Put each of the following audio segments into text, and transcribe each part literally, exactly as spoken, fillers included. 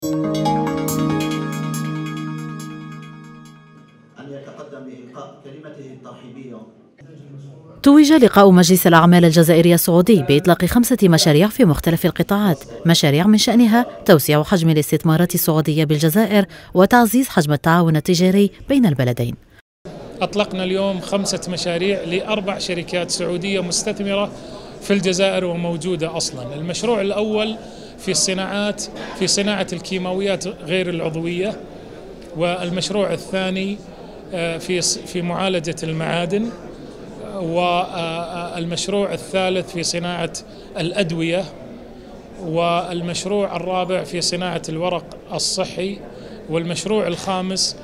أن يتقدم بإلقاء كلمته الترحيبية. توج لقاء مجلس الأعمال الجزائري السعودي بإطلاق خمسة مشاريع في مختلف القطاعات، مشاريع من شأنها توسيع حجم الاستثمارات السعودية بالجزائر وتعزيز حجم التعاون التجاري بين البلدين. أطلقنا اليوم خمسة مشاريع لأربع شركات سعودية مستثمرة في الجزائر وموجودة أصلا. المشروع الأول في الصناعات في صناعة الكيماويات غير العضوية، والمشروع الثاني في في معالجة المعادن، والمشروع الثالث في صناعة الأدوية، والمشروع الرابع في صناعة الورق الصحي، والمشروع الخامس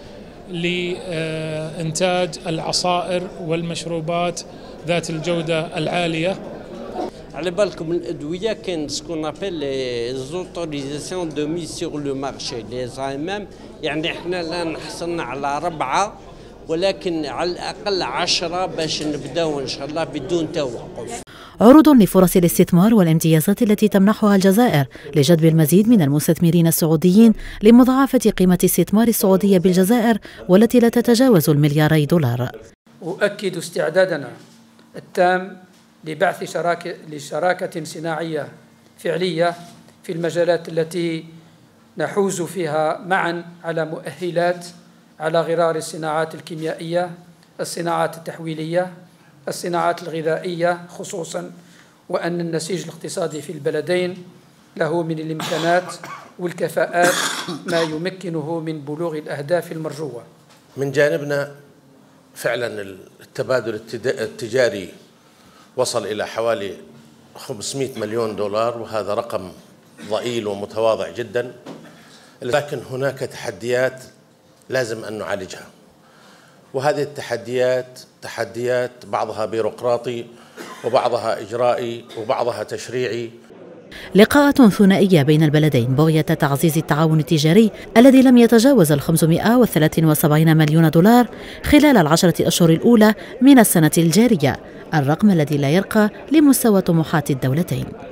لإنتاج العصائر والمشروبات ذات الجودة العالية. على بالكم الأدوية كاين سكون ابل لي زوتوريزاسيون دو ميز سور لو مارشي لي زامام، يعني احنا الآن حصلنا على أربعة ولكن على الأقل عشرة باش نبداو إن شاء الله بدون توقف. عروض لفرص الاستثمار والامتيازات التي تمنحها الجزائر لجذب المزيد من المستثمرين السعوديين لمضاعفة قيمة استثمار السعودية بالجزائر والتي لا تتجاوز الملياري دولار. أؤكد استعدادنا التام لبعث شراكة لشراكة صناعية فعلية في المجالات التي نحوز فيها معا على مؤهلات على غرار الصناعات الكيميائية، الصناعات التحويلية، الصناعات الغذائية خصوصا، وأن النسيج الاقتصادي في البلدين له من الإمكانات والكفاءات ما يمكنه من بلوغ الأهداف المرجوة. من جانبنا فعلا التبادل التجاري وصل إلى حوالي خمسمئة مليون دولار، وهذا رقم ضئيل ومتواضع جدا، لكن هناك تحديات لازم أن نعالجها، وهذه التحديات تحديات بعضها بيروقراطي وبعضها إجرائي وبعضها تشريعي. لقاءات ثنائية بين البلدين بغية تعزيز التعاون التجاري الذي لم يتجاوز الخمسمئة وثلاثة وسبعين مليون دولار خلال العشرة أشهر الأولى من السنة الجارية، الرقم الذي لا يرقى لمستوى طموحات الدولتين.